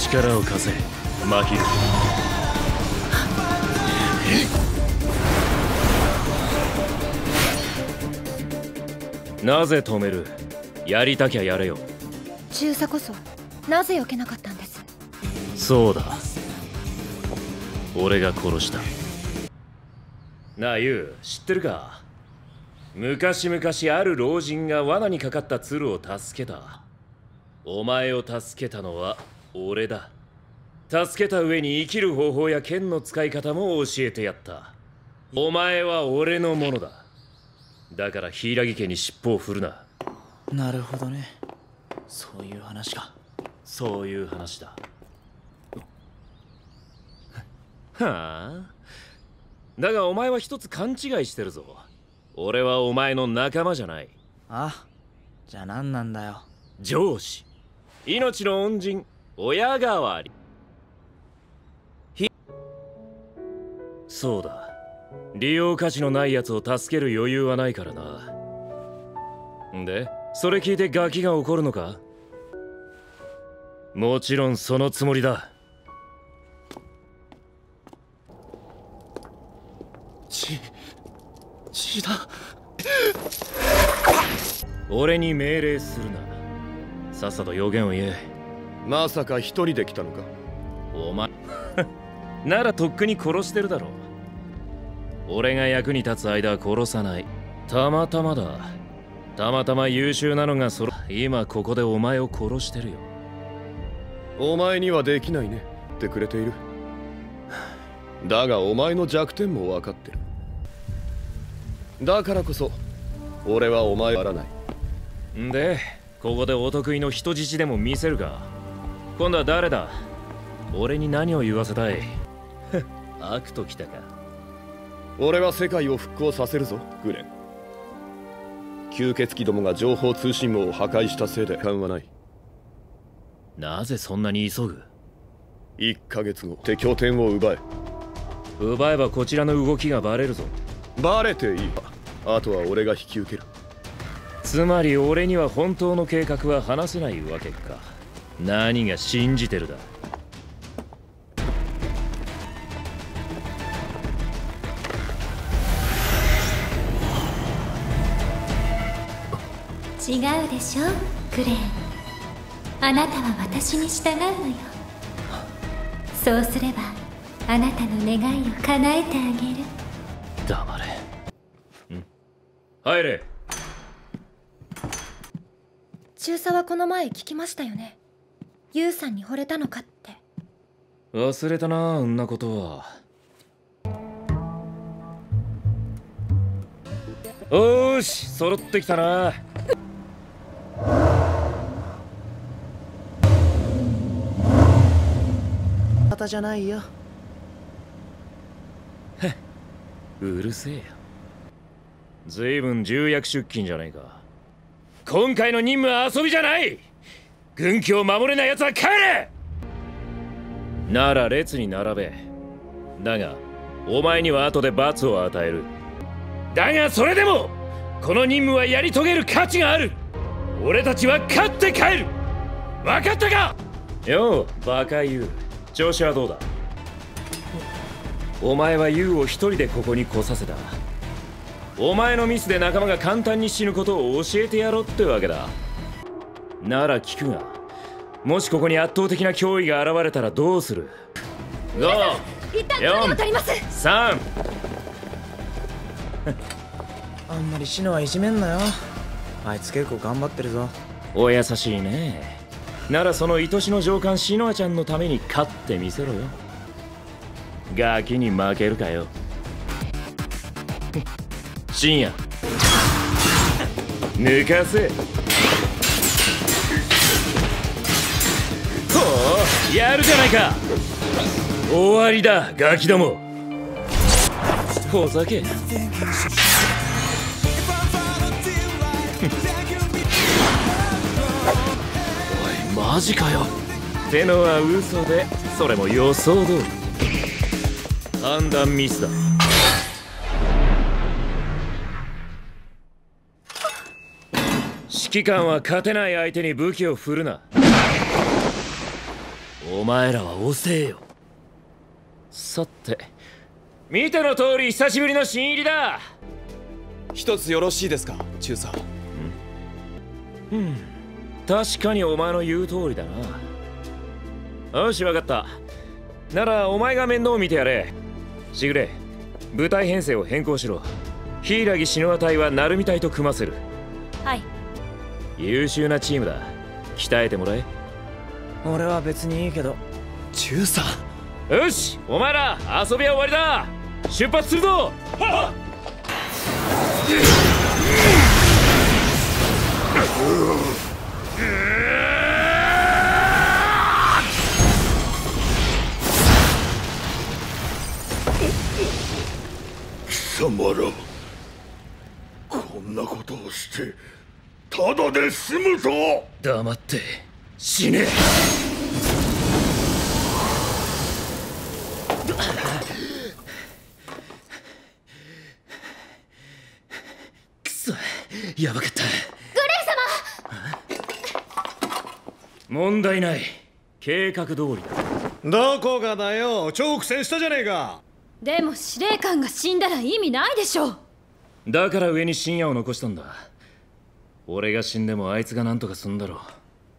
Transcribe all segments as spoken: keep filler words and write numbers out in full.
力を貸せマヒル。なぜ止める？やりたきゃやれよ。 中佐こそなぜ避けなかったんです？ そうだ、俺が殺した。なあユウ、知ってるか？昔々ある老人が罠にかかった鶴を助けた。お前を助けたのは俺だ。助けた上に生きる方法や剣の使い方も教えてやった。お前は俺のものだ。だから柊家に尻尾を振るな。 なるほどね、そういう話か。 そういう話だ。はあ、だがお前は一つ勘違いしてるぞ。俺はお前の仲間じゃない。 あ、じゃあ何なんだよ。 上司、命の恩人、親代わり。ひそうだ、利用価値のない奴を助ける余裕はないからな。で、それ聞いてガキが怒るのか？もちろんそのつもりだ。 血、血だ。 俺に命令するな。さっさと予言を言え。 まさか一人で来たのか？ お前ならとっくに殺してるだろう。俺が役に立つ間は殺さない。たまたまだ。たまたま優秀なのがそろ今ここでお前を殺してるよ。 お前にはできないねってくれている。だがお前の弱点も分かってる。だからこそ俺はお前をやらない。 んでここでお得意の人質でも見せるか？今度は誰だ？俺に何を言わせたい？悪ときたか。 俺は世界を復興させるぞグレン。吸血鬼どもが情報通信網を破壊したせいで勘はない。 なぜそんなに急ぐ？ いっかげつご手拠点を奪え。 奪えばこちらの動きがバレるぞ。 バレていい。あとは俺が引き受ける。 つまり俺には本当の計画は話せないわけか。何が信じてるだ。 違うでしょクレーン。あなたは私に従うのよ。そうすればあなたの願いを叶えてあげる。 黙れ。ん？入れ。 中佐はこの前聞きましたよね。ユウさんに惚れたのかって。 忘れたな、んなことは。おーし、揃ってきたな。 方じゃないよ。 うるせえよ。ずいぶん重役出勤じゃないか。今回の任務は遊びじゃない。軍旗を守れない奴は帰れ。なら列に並べ。だがお前には後で罰を与える。だがそれでもこの任務はやり遂げる価値がある。俺たちは勝って帰る。分かったか？ようバカユウ、調子はどうだ？お前はユウを一人でここに来させた。お前のミスで仲間が簡単に死ぬことを教えてやろうってわけだ。なら聞くが、もしここに圧倒的な脅威が現れたらどうする？ご、よん、さん。 あんまりシノはいじめんなよ。あいつ結構頑張ってるぞ。 お優しいね。ならその愛しの上官シノアちゃんのために勝ってみせろよ。ガキに負けるかよ。深夜抜かせ。ほう、やるじゃないか。終わりだガキども。ほざけ。おいマジかよ。ってのは嘘で、それも予想通り。判断ミスだ。指揮官は勝てない相手に武器を振るな。 お前らは遅えよ。さて、見ての通り久しぶりの新入りだ。 一つよろしいですか、中佐。 うん、確かにお前の言う通りだな。よし、分かった。ならお前が面倒を見てやれ。しぐれ、部隊編成を変更しろ。柊篠和隊は鳴海隊と組ませる。 はい。 優秀なチームだ。鍛えてもらえ。 俺は別にいいけど。 中佐。 よし、お前ら遊びは終わりだ。出発するぞ。はっ。 貴様ら、こんなことをしてただで済むぞ。 黙って死ね。くそ、やばかった。 グレイ様。 問題ない。計画通りだ。 どこがだよ、超苦戦したじゃねえか。 でも司令官が死んだら意味ないでしょ。 だから上に深夜を残したんだ。俺が死んでもあいつが何とかすんだろう。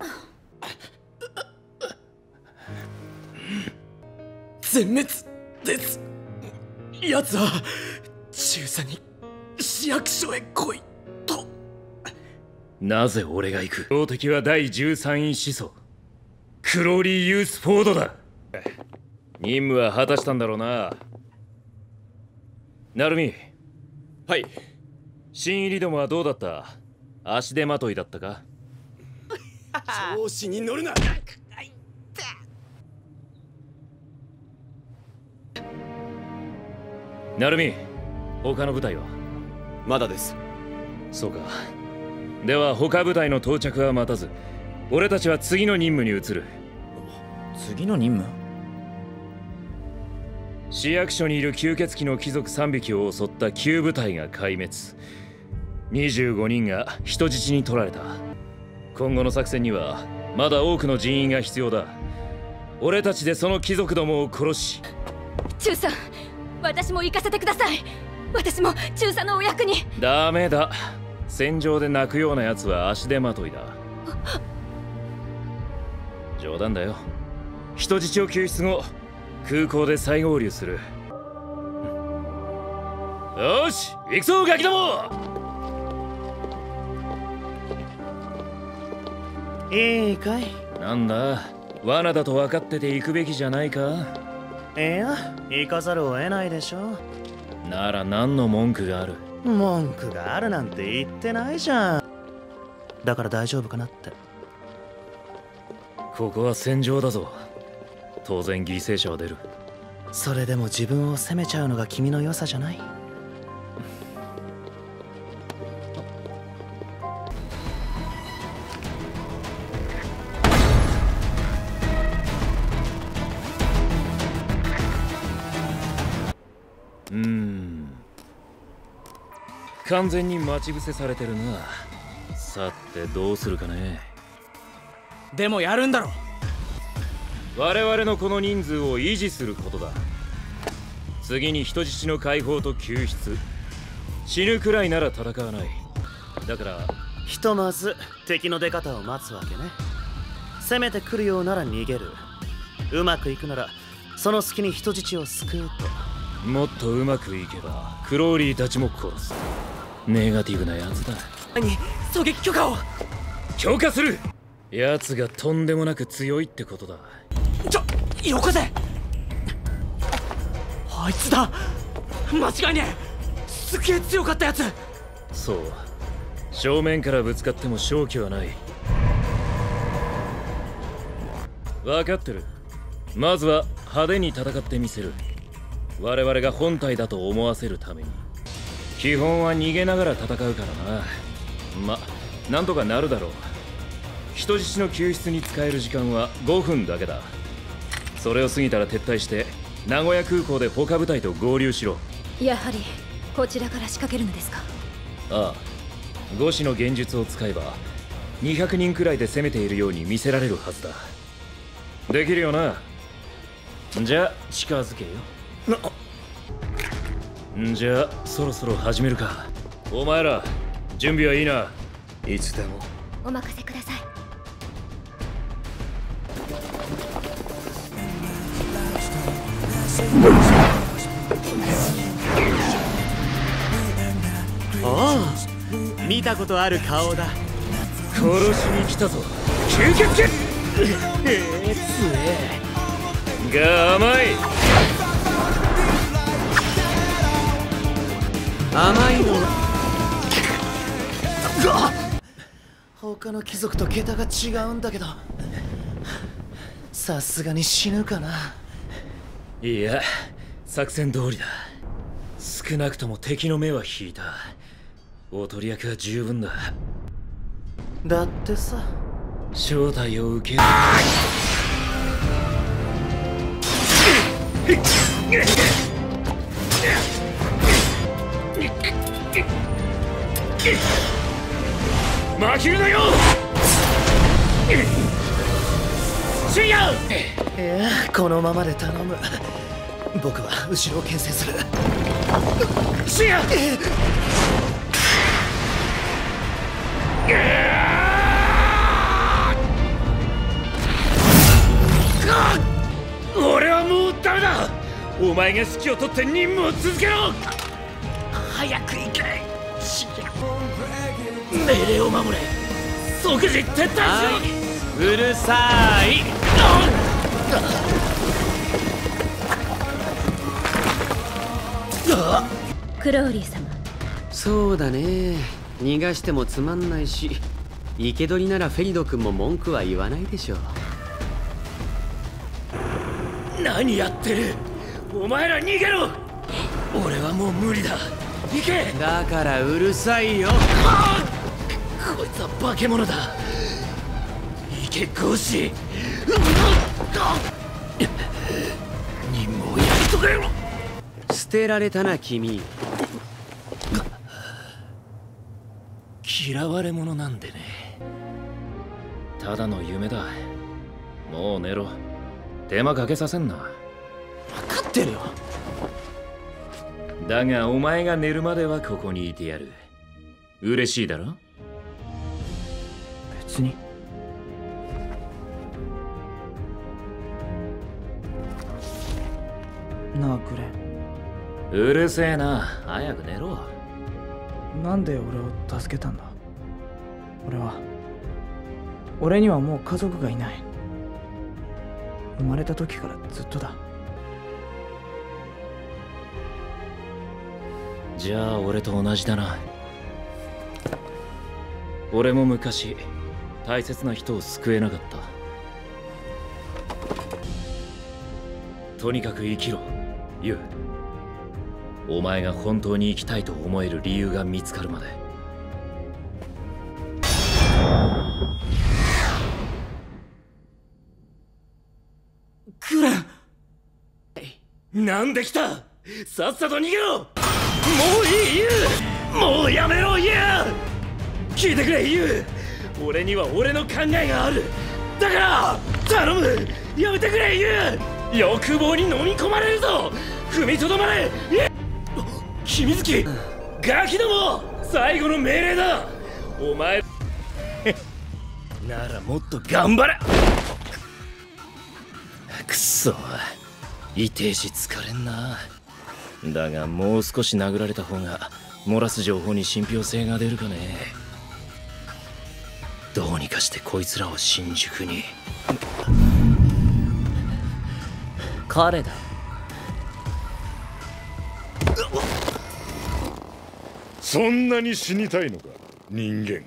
全滅です。奴は中佐に市役所へ来いと。 なぜ俺が行く。標的は第じゅうさんい始祖クローリー・ユースフォードだ。任務は果たしたんだろうな。ナルミ。 はい。 新入りどもはどうだった。足手まといだったか。 調子に乗るな。 ナルミ、他の部隊はまだです。 そうか。では他部隊の到着は待たず、俺たちは次の任務に移る。 次の任務？ 市役所にいる吸血鬼の貴族さんびきを襲った旧部隊が壊滅。にじゅうごにんが人質に取られた。今後の作戦にはまだ多くの人員が必要だ。俺たちでその貴族どもを殺し。 中佐、私も行かせてください。私も中佐のお役に。 ダメだ。戦場で泣くようなやつは足手まといだ。冗談だよ。人質を救出後、空港で再合流する。よし、行くぞガキども。 いいかい。 なんだ、罠だと分かってて行くべきじゃないか。 いや、行かざるを得ないでしょ。 なら何の文句がある。 文句があるなんて言ってないじゃん。だから大丈夫かなって。 ここは戦場だぞ。当然犠牲者は出る。 それでも自分を責めちゃうのが君の良さじゃない？ うーん、完全に待ち伏せされてるな。さてどうするかね。 でもやるんだろ。 我々のこの人数を維持することだ。次に人質の解放と救出。死ぬくらいなら戦わない。だからひとまず敵の出方を待つわけね。攻めてくるようなら逃げる。うまくいくならその隙に人質を救うと。 もっとうまくいけばクローリーたちも殺す。ネガティブなやつだ。 何、狙撃許可を。 許可する。奴がとんでもなく強いってことだ。 ちょ、よこせ。あいつだ。間違いねえ。すげえ強かったやつ。 そう、正面からぶつかっても勝機はない。分かってる。まずは派手に戦ってみせる。我々が本体だと思わせるために。基本は逃げながら戦うからな。ま、なんとかなるだろう。人質の救出に使える時間はごふんだけだ。それを過ぎたら撤退して名古屋空港で他部隊と合流しろ。 やはりこちらから仕掛けるのですか。 ああ、護師の幻術を使えばにひゃくにんくらいで攻めているように見せられるはずだ。 できるよな。じゃあ近づけよ。んじゃあそろそろ始めるか。お前ら準備はいいな。 いつでも。 お任せください。 ああ、見たことある顔だ。 殺しに来たぞ吸血鬼。ええ、つえが甘い。 甘いの他の貴族と桁が違うんだけど、さすがに死ぬかな。 いや、作戦通りだ。少なくとも敵の目は引いた。おとり役は十分だ。 だってさ、 正体を受ける。負けるなよ深夜。 いや、このままで頼む。僕は後ろを牽制する。 深夜。俺はもうダメだ。お前が指揮を取って任務を続けろ。早く行け。命令を守れ。即時撤退しろ。 うるさい。 クローリー様。 そうだね、逃がしてもつまんないし、生け捕りならフェリド君も文句は言わないでしょう。 何やってる。お前ら逃げろ。俺はもう無理だ。行け。 だからうるさいよ。 こいつは化け物だ。行けゴーシ。任務をやり遂げろ。 捨てられたな君。 嫌われ者なんでね。ただの夢だ。もう寝ろ。手間かけさせんな。 分かってるよ。 だがお前が寝るまではここにいてやる。嬉しいだろ。 別に。なあグレン。 うるせえな。早く寝ろ。 なんで俺を助けたんだ。俺は俺にはもう家族がいない。生まれた時からずっとだ。 じゃあ俺と同じだな。俺も昔大切な人を救えなかった。とにかく生きろユウ。お前が本当に生きたいと思える理由が見つかるまで。 グレン。 なんで来た。さっさと逃げろ。もういいユウ。もうやめろユウ。聞いてくれユウ。俺には俺の考えがある。だから頼む。やめてくれユウ。欲望に飲み込まれるぞ。踏みとどまれ。君月、ガキども、最後の命令だ。お前ならもっと頑張れ。くそ、痛えし疲れんな。だがもう少し殴られた方が漏らす情報に信憑性が出るかね。どうにかしてこいつらを新宿に。彼だ。 そんなに死にたいのか人間。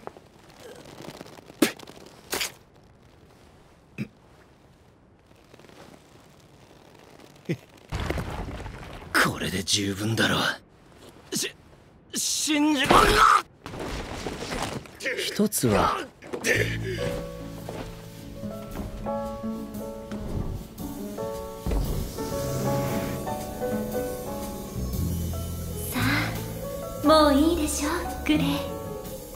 これで十分だろ。し新宿一つはもういいでしょグレイ。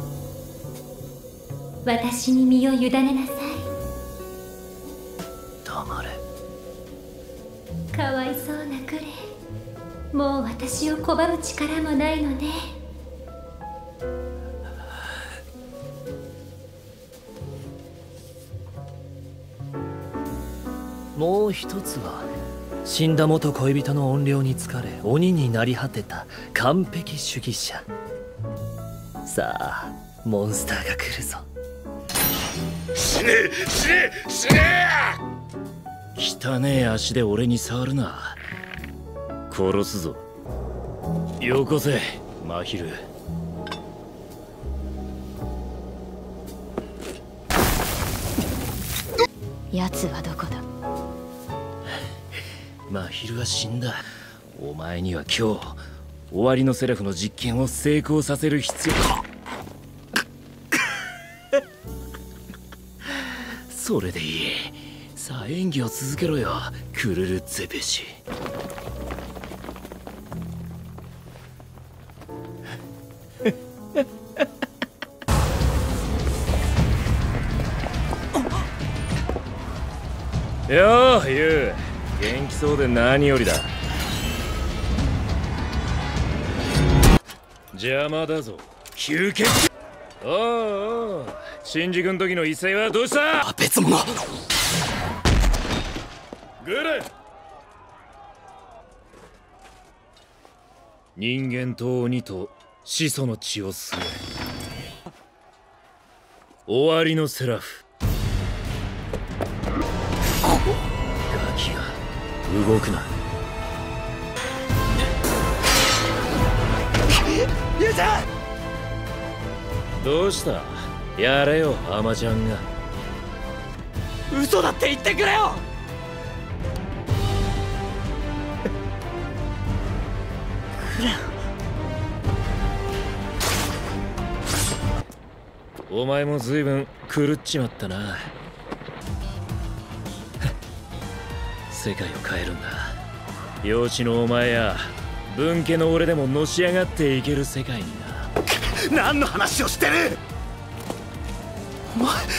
私に身を委ねなさい。 だまれ。 かわいそうなクレン、もう私を拒む力もないのね。 もう一つは死んだ元恋人の怨霊に疲れ鬼になり果てた完璧主義者。さあモンスターが来るぞ。 死ね死ね死ね汚ねえ足で俺に触るな。殺すぞ。よこせマヒル。 奴はどこだ。 マヒルは死んだ。お前には今日終わりのセラフの実験を成功させる必要それでいい。さあ演技を続けろよクルルゼペシ。ようユウ、元気そうで何よりだ。邪魔だぞ吸血。おうおう、新宿の時の異性はどうした。 別物。 グレ。人間と鬼と始祖の血を吸え。終わりのセラフ。ガキが動くな。 ゆうちゃん、 どうした。やれよアマちゃんが。 嘘だって言ってくれよ。 お前も随分狂っちまったな。世界を変えるんだ。幼稚のお前や分家の俺でものし上がっていける世界にな。 何の話をしてる。お前